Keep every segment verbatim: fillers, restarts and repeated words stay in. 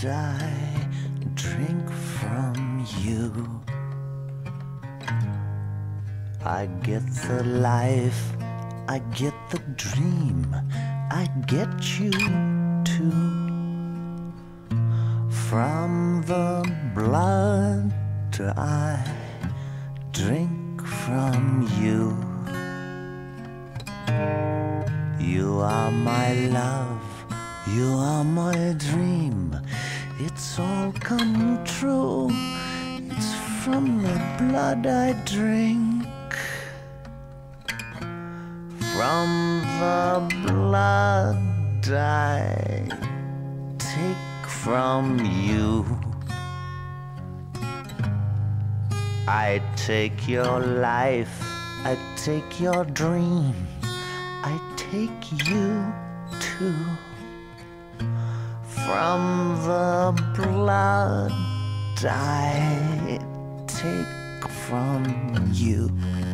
I drink from you. I get the life, I get the dream, I get you too. From the blood I drink from you. You are my love, you are my dream. It's all come true. It's from the blood I drink. From the blood I take from you. I take your life, I take your dream, I take you too. From the blood I take from you.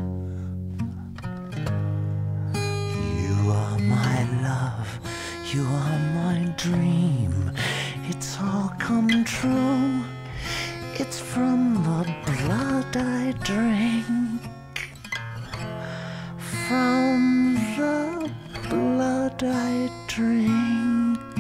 You are my love, you are my dream. It's all come true. It's from the blood I drink. From the blood I drink.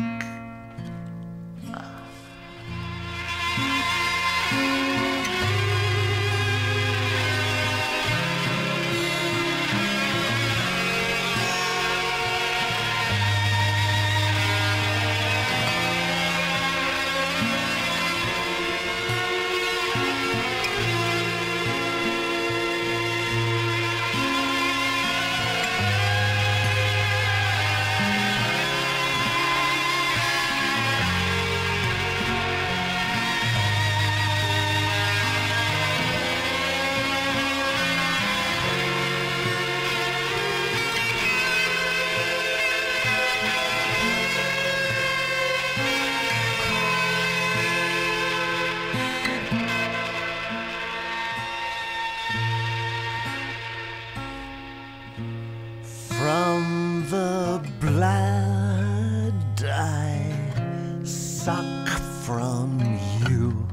From the blood I suck from you.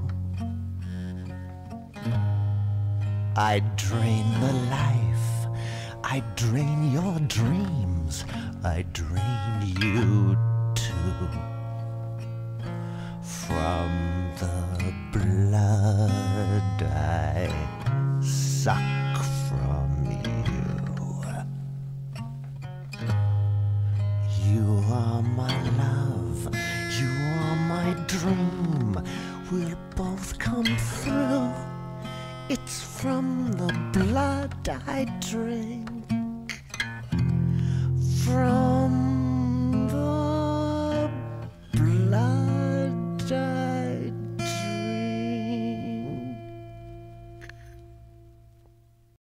I drain the life, I drain your dreams, I drain you too. From the blood I suck from you. You are my love, you are my dream. We'll both come through. It's from the blood I drink. From